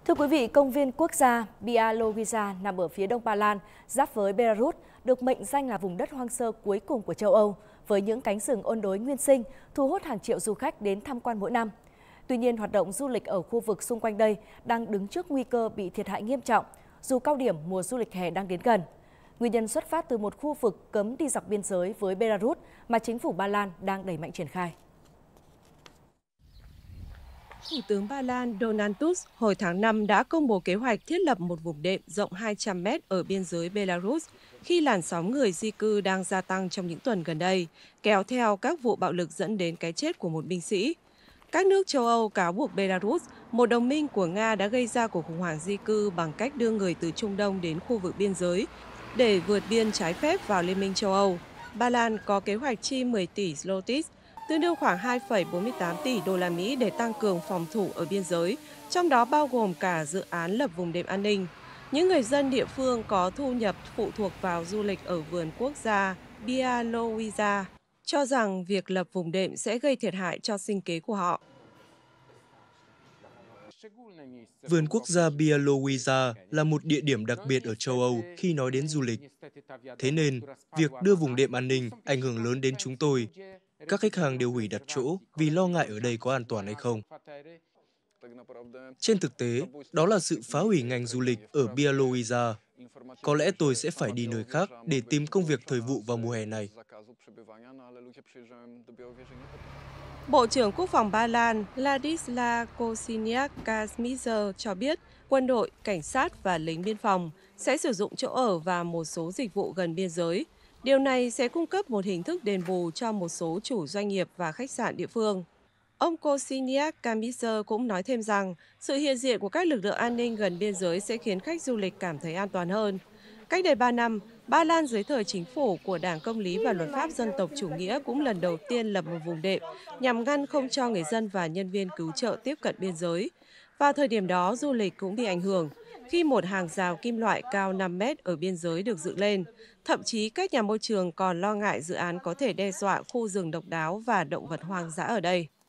Thưa quý vị, công viên quốc gia Białowieża nằm ở phía đông Ba Lan, giáp với Belarus, được mệnh danh là vùng đất hoang sơ cuối cùng của châu Âu, với những cánh rừng ôn đới nguyên sinh, thu hút hàng triệu du khách đến tham quan mỗi năm. Tuy nhiên, hoạt động du lịch ở khu vực xung quanh đây đang đứng trước nguy cơ bị thiệt hại nghiêm trọng, dù cao điểm mùa du lịch hè đang đến gần. Nguyên nhân xuất phát từ một khu vực cấm đi dọc biên giới với Belarus mà chính phủ Ba Lan đang đẩy mạnh triển khai. Thủ tướng Ba Lan Donald Tusk hồi tháng 5 đã công bố kế hoạch thiết lập một vùng đệm rộng 200 mét ở biên giới Belarus khi làn sóng người di cư đang gia tăng trong những tuần gần đây, kéo theo các vụ bạo lực dẫn đến cái chết của một binh sĩ. Các nước châu Âu cáo buộc Belarus, một đồng minh của Nga, đã gây ra cuộc khủng hoảng di cư bằng cách đưa người từ Trung Đông đến khu vực biên giới để vượt biên trái phép vào Liên minh châu Âu. Ba Lan có kế hoạch chi 10 tỷ zlotys, tương đương khoảng 2,48 tỷ đô la Mỹ để tăng cường phòng thủ ở biên giới, trong đó bao gồm cả dự án lập vùng đệm an ninh. Những người dân địa phương có thu nhập phụ thuộc vào du lịch ở vườn quốc gia Białowieża cho rằng việc lập vùng đệm sẽ gây thiệt hại cho sinh kế của họ. Vườn quốc gia Białowieża là một địa điểm đặc biệt ở châu Âu khi nói đến du lịch. Thế nên, việc đưa vùng đệm an ninh ảnh hưởng lớn đến chúng tôi. Các khách hàng đều hủy đặt chỗ vì lo ngại ở đây có an toàn hay không. Trên thực tế, đó là sự phá hủy ngành du lịch ở Białowieża. Có lẽ tôi sẽ phải đi nơi khác để tìm công việc thời vụ vào mùa hè này. Bộ trưởng Quốc phòng Ba Lan Władysław Kosiniak-Kamysz cho biết quân đội, cảnh sát và lính biên phòng sẽ sử dụng chỗ ở và một số dịch vụ gần biên giới. Điều này sẽ cung cấp một hình thức đền bù cho một số chủ doanh nghiệp và khách sạn địa phương. Ông Kosiniak-Kamysz cũng nói thêm rằng sự hiện diện của các lực lượng an ninh gần biên giới sẽ khiến khách du lịch cảm thấy an toàn hơn. Cách đây 3 năm, Ba Lan dưới thời chính phủ của Đảng Công lý và Luật pháp Dân tộc Chủ nghĩa cũng lần đầu tiên lập một vùng đệm nhằm ngăn không cho người dân và nhân viên cứu trợ tiếp cận biên giới. Vào thời điểm đó, du lịch cũng bị ảnh hưởng khi một hàng rào kim loại cao 5 mét ở biên giới được dựng lên. Thậm chí các nhà môi trường còn lo ngại dự án có thể đe dọa khu rừng độc đáo và động vật hoang dã ở đây.